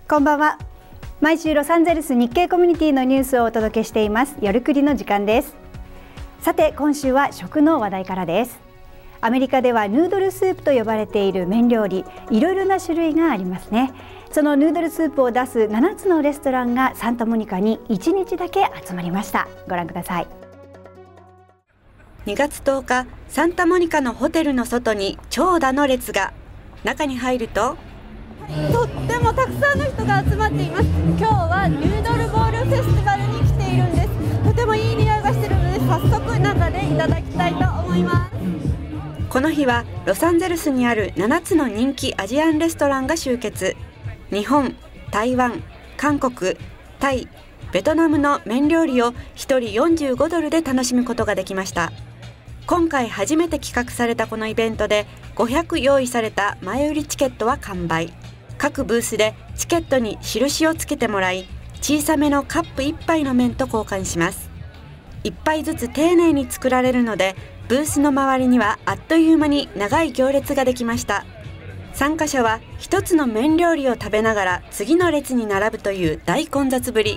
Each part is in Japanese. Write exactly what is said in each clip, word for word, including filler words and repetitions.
こんばんは。毎週ロサンゼルス日系コミュニティのニュースをお届けしています夜くりの時間です。さて今週は食の話題からです。アメリカではヌードルスープと呼ばれている麺料理、いろいろな種類がありますね。そのヌードルスープを出すななつのレストランがサンタモニカにいちにちだけ集まりました。ご覧ください。 にがつとおか、サンタモニカのホテルの外に長蛇の列が。中に入るととってもたくさんの人が集まっています。今日はヌードルボールフェスティバルに来ているんです。とてもいい匂いがしているので早速中でいただきたいと思います。 この日はロサンゼルスにあるななつの人気アジアンレストランが集結。日本、台湾、韓国、タイ、ベトナムの麺料理をひとりよんじゅうごドルで楽しむことができました。今回初めて企画されたこのイベントでごひゃく用意された前売りチケットは完売。各ブースでチケットに印をつけてもらい、小さめのカップいっぱいの麺と交換します。いっぱいずつ丁寧に作られるので、ブースの周りにはあっという間に長い行列ができました。参加者は一つの麺料理を食べながら次の列に並ぶという大混雑ぶり。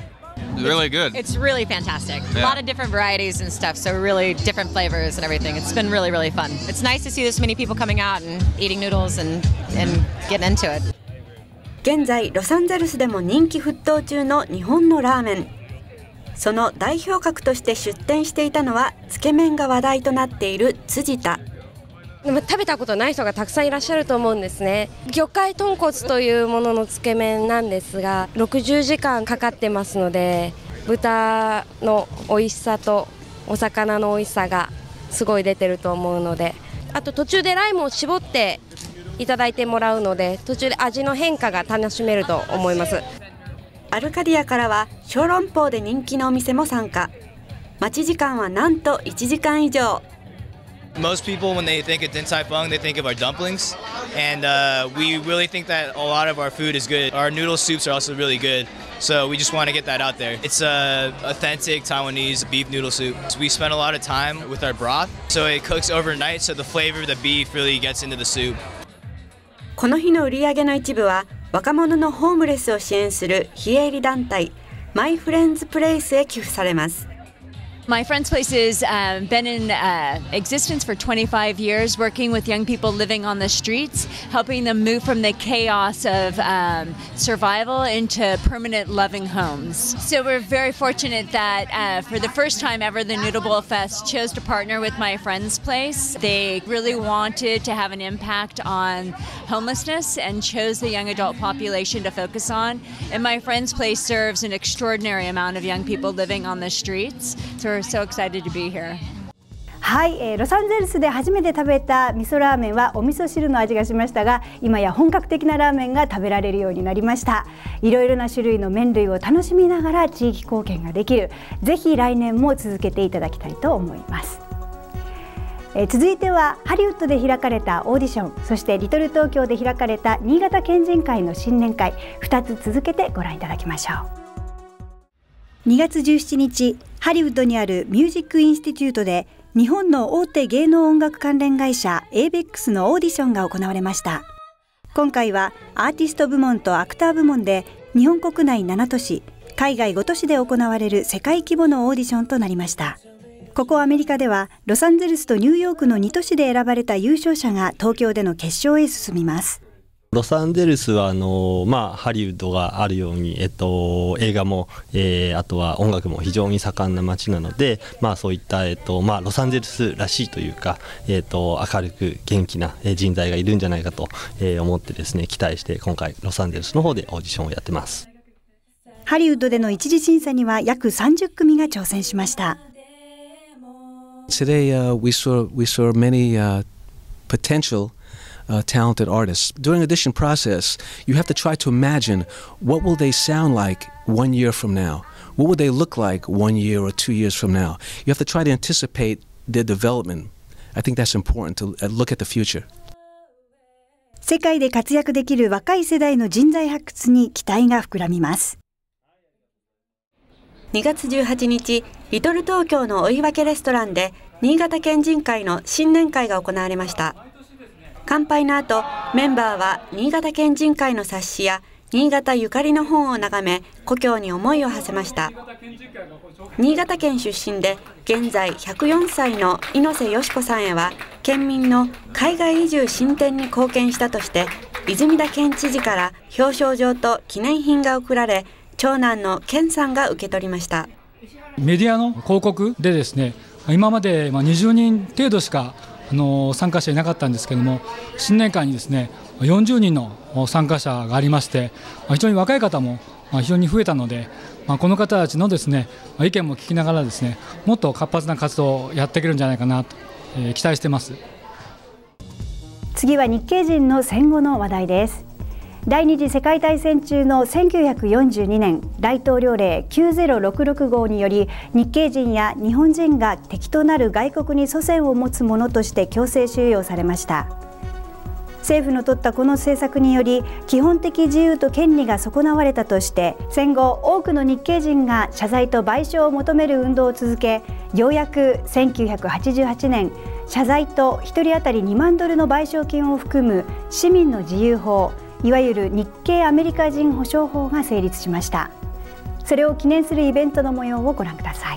Really good. It's really fantastic. Yeah. A lot of different varieties and stuff, so really different flavors and everything. It's been really, really fun. It's nice to see this many people coming out and eating noodles and, and getting into it. 現在、ロサンゼルスでも人気沸騰中の日本のラーメン。その代表格として出店していたのは、つけ麺が話題となっている辻田。 でも食べたことない人がたくさんいらっしゃると思うんですね。魚介豚骨というもののつけ麺なんですが、ろくじゅうじかんかかってますので、豚の美味しさとお魚の美味しさがすごい出てると思うので、あと途中でライムを絞っていただいてもらうので、途中で味の変化が楽しめると思います。 アルカディアからは小籠包で人気のお店も参加。待ち時間はなんといちじかん以上。 Most people, when they think of Din Tai Fung, they think of our dumplings, and uh, we really think that a lot of our food is good. Our noodle soups are also really good, so we just want to get that out there. It's a authentic Taiwanese beef noodle soup. We spend a lot of time with our broth, so it cooks overnight, so the flavor of the beef really gets into the soup. この日の売り上げの一部は若者のホームレスを支援する非営利団体マイフレンズプレイスへ寄付されます。 My Friend's Place has um, been in uh, existence for twenty-five years, working with young people living on the streets, helping them move from the chaos of um, survival into permanent loving homes. So we're very fortunate that uh, for the first time ever, the Noodle Bowl Fest chose to partner with My Friend's Place. They really wanted to have an impact on homelessness and chose the young adult population to focus on. And My Friend's Place serves an extraordinary amount of young people living on the streets. So we're so excited to be here. はい、えー、ロサンゼルスで初めて食べた味噌ラーメンはお味噌汁の味がしましたが、今や本格的なラーメンが食べられるようになりました。いろいろな種類の麺類を楽しみながら地域貢献ができる。ぜひ来年も続けていただきたいと思います。えー、続いてはハリウッドで開かれたオーディション、そしてリトル東京で開かれた新潟県人会の新年会、ふたつ続けてご覧いただきましょう。にがつじゅうしちにち、ハリウッドにあるミュージックインスティテュートで日本の大手芸能音楽関連会社 エーベックス のオーディションが行われました。今回はアーティスト部門とアクター部門で日本国内ななとし、海外ごとしで行われる世界規模のオーディションとなりました。ここアメリカではロサンゼルスとニューヨークのに都市で選ばれた優勝者が東京での決勝へ進みます。 ロサンゼルスはあの、まあ、ハリウッドがあるように、えっと、映画も、えー、あとは音楽も非常に盛んな街なので、まあ、そういった、えっとまあ、ロサンゼルスらしいというか、えっと、明るく元気な人材がいるんじゃないかと思ってですね、期待して今回ロサンゼルスの方でオーディションをやってます。 ハリウッドでの一次審査には約さんじゅっくみが挑戦しました。 Today, uh, we saw we saw many uh, potential Uh, talented artists. During the audition process, you have to try to imagine what will they sound like one year from now? What will they look like one year or two years from now? You have to try to anticipate their development. I think that's important to look at the future. 世界で活躍できる若い世代の人材発掘に期待が膨らみます。 にがつじゅうはちにち、リトル東京の追い分けレストランで新潟県人会の新年会が行われました。乾杯の後、メンバーは新潟県人会の冊子や新潟ゆかりの本を眺め、故郷に思いを馳せました。新潟県出身で現在ひゃくよんさいの猪瀬よし子さんへは、県民の海外移住進展に貢献したとして泉田県知事から表彰状と記念品が贈られ、長男の健さんが受け取りました。 メディアの広告でですね、今までにじゅうにん程度しかあの参加者いなかったんですけども、新年間にですねよんじゅうにんの参加者がありまして、非常に若い方も非常に増えたので、この方たちのですね意見も聞きながらですね、もっと活発な活動をやっていけるんじゃないかなと、えー、期待しています。 次は日系人の戦後の話題です。第二次世界大戦中のせんきゅうひゃくよんじゅうにねん大統領令きゅうせんろくじゅうろく号により、日系人や日本人が敵となる外国に祖先を持つ者として強制収容されました。政府の取ったこの政策により、基本的自由と権利が損なわれたとして、戦後多くの日系人が謝罪と賠償を求める運動を続け、ようやくせんきゅうひゃくはちじゅうはちねん謝罪とひとり当たりにまんドルの賠償金を含む市民の自由法、いわゆる日系アメリカ人保障法が成立しました。それを記念するイベントの模様をご覧ください。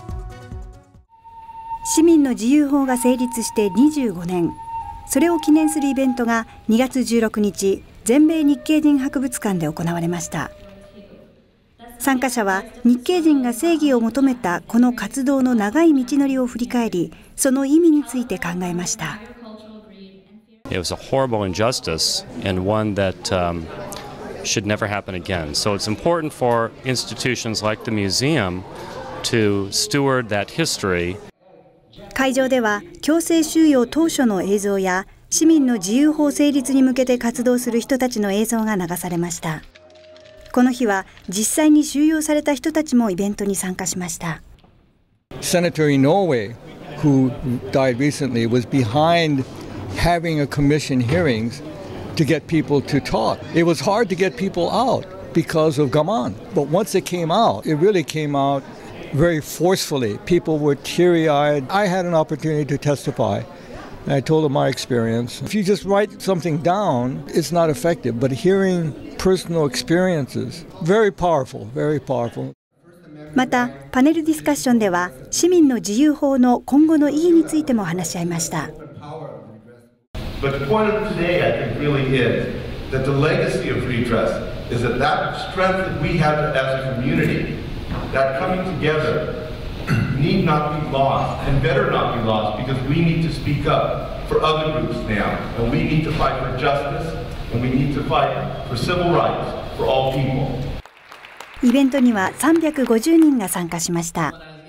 市民の自由法が成立してにじゅうごねん、それを記念するイベントがにがつじゅうろくにち、全米日系人博物館で行われました。参加者は日系人が正義を求めたこの活動の長い道のりを振り返り、その意味について考えました。 It was a horrible injustice and one that um, should never happen again. So it's important for institutions like the museum to steward that history. 会場では強制収容当初の映像や市民の自由法成立に向けて活動する人たちの映像が流されました。この日は実際に収容された人たちもイベントに参加しました。 Senator Inoue, who died recently, was behind having a commission hearings to get people to talk. It was hard to get people out because of Gaman. But once it came out, it really came out very forcefully. People were teary-eyed. I had an opportunity to testify. I told them my experience. If you just write something down, it's not effective. But hearing personal experiences, very powerful, very powerful. またパネルディスカッションでは市民の自由法の今後の意義についても話し合いました。 But the point of today, I think, really is that the legacy of redress is that that strength that we have as a community, that coming together, need not be lost and better not be lost because we need to speak up for other groups now, and we need to fight for justice, and we need to fight for civil rights for all people. イベントにはさんびゃくごじゅうにんが参加しました。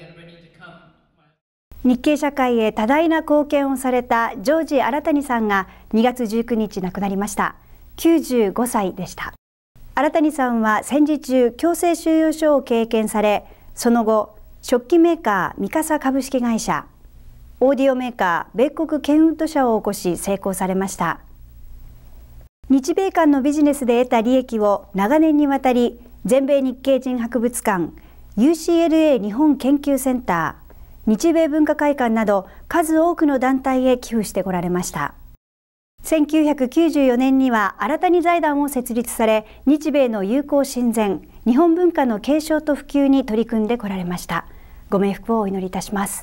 日系社会へ多大な貢献をされたジョージ・新谷さんがにがつじゅうくにち亡くなりました。きゅうじゅうごさいでした。新谷さんは戦時中強制収容所を経験され、その後食器メーカーミカサ株式会社、オーディオメーカー米国ケンウッド社を起こし成功されました。日米間のビジネスで得た利益を長年にわたり全米日系人博物館、ユーシーエルエー 日本研究センター、日米文化会館など数多くの団体へ寄付してこられました。せんきゅうひゃくきゅうじゅうよねんには新谷財団を設立され、日米の友好親善、日本文化の継承と普及に取り組んでこられました。ご冥福をお祈りいたします。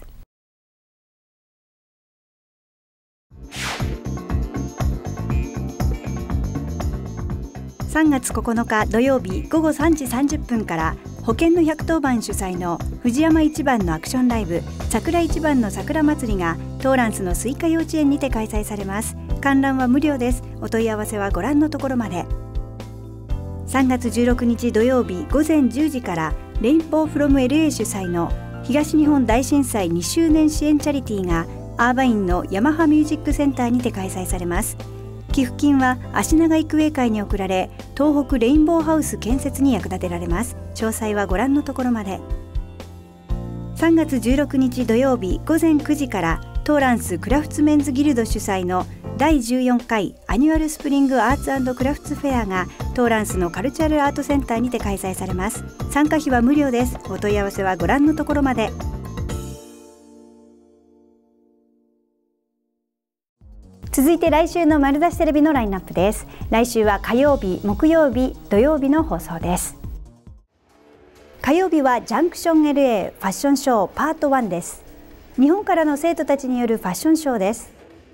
さんがつここのか土曜日ごごさんじさんじゅっぷんから保険のひゃくとおばん主催の藤山一番のアクションライブ桜一番の桜祭りがトーランスのスイカ幼稚園にて開催されます。観覧は無料です。お問い合わせはご覧のところまで。さんがつじゅうろくにち土曜日ごぜんじゅうじからレインボーフロム エルエー 主催の東日本大震災にしゅうねん支援チャリティーがアーバインのヤマハミュージックセンターにて開催されます。寄付金は足長育英会に送られ、東北レインボーハウス建設に役立てられます。詳細はご覧のところまで。さんがつじゅうろくにち土曜日ごぜんくじからトーランスクラフツメンズギルド主催のだいじゅうよんかいアニュアルスプリングアーツ&クラフツフェアがトーランスのカルチャルアートセンターにて開催されます。参加費は無料です。お問い合わせはご覧のところまで。続続いて来週の丸出しテレビのラインナップです。来週は火曜日、木曜日、土曜日の放送です。火曜日はジャンクション エルエー ファッションショーパートワンです。日本からの生徒たちによるファッションショーです。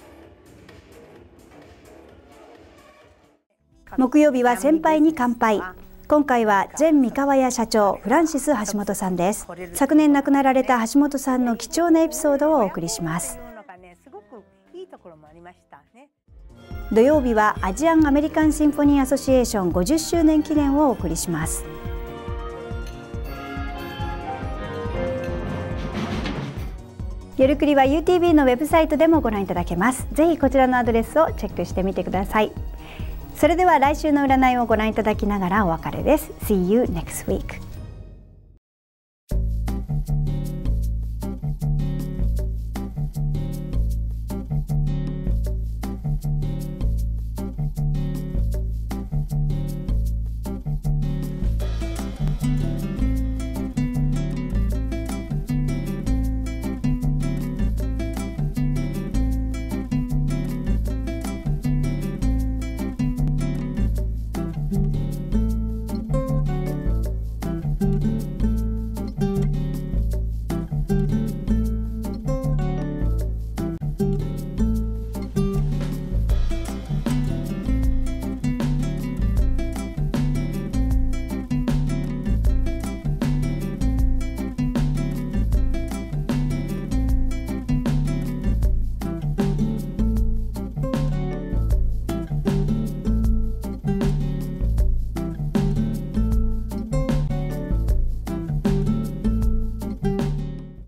木曜日は先輩に乾杯。今回は前三河屋社長フランシス橋本さんです。昨年亡くなられた橋本さんの貴重なエピソードをお送りします。土曜日はアジアンアメリカンシンフォニーアソシエーションごじゅっしゅうねん記念をお送りします。夜クリは ユーティービー のウェブサイトでもご覧いただけます。ぜひこちらのアドレスをチェックしてみてください。それでは来週の占いをご覧いただきながらお別れです。See you next week.